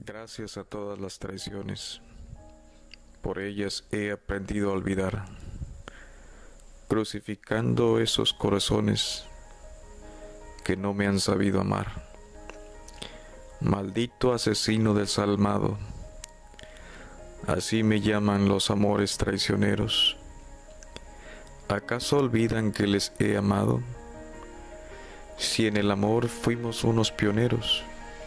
Gracias a todas las traiciones, por ellas he aprendido a olvidar, crucificando esos corazones que no me han sabido amar. Maldito asesino desalmado, así me llaman los amores traicioneros. ¿Acaso olvidan que les he amado? Si en el amor fuimos unos pioneros.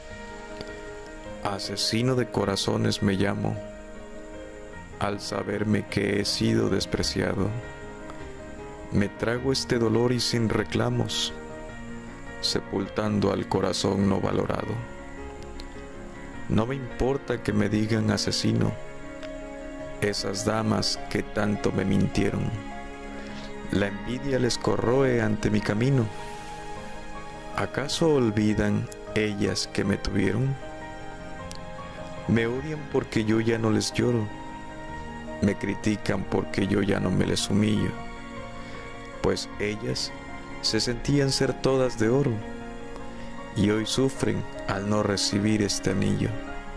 Asesino de corazones me llamo, al saberme que he sido despreciado. Me trago este dolor y sin reclamos, sepultando al corazón no valorado. No me importa que me digan asesino, esas damas que tanto me mintieron. La envidia les corroe ante mi camino. ¿Acaso olvidan ellas que me tuvieron? Me odian porque yo ya no les lloro, me critican porque yo ya no me les humillo, pues ellas se sentían ser todas de oro, y hoy sufren al no recibir este anillo.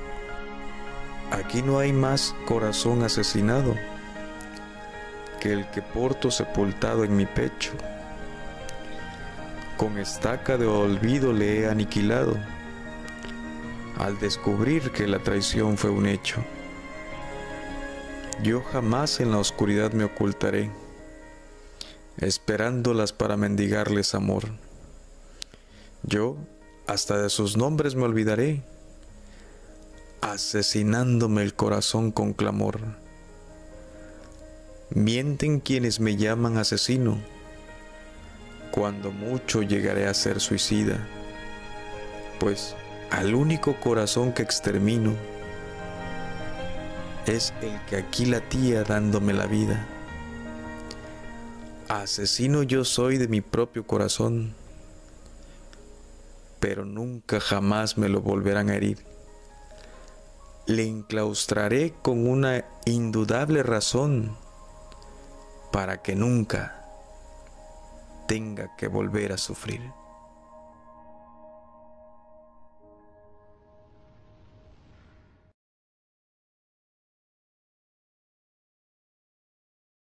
Aquí no hay más corazón asesinado que el que porto sepultado en mi pecho. Con estaca de olvido le he aniquilado, al descubrir que la traición fue un hecho. Yo jamás en la oscuridad me ocultaré, esperándolas para mendigarles amor. Yo hasta de sus nombres me olvidaré, asesinándome el corazón con clamor. Mienten quienes me llaman asesino, cuando mucho llegaré a ser suicida, pues al único corazón que extermino es el que aquí latía dándome la vida. Asesino yo soy de mi propio corazón, pero nunca jamás me lo volverán a herir. Le enclaustraré con una indudable razón para que nunca tenga que volver a sufrir.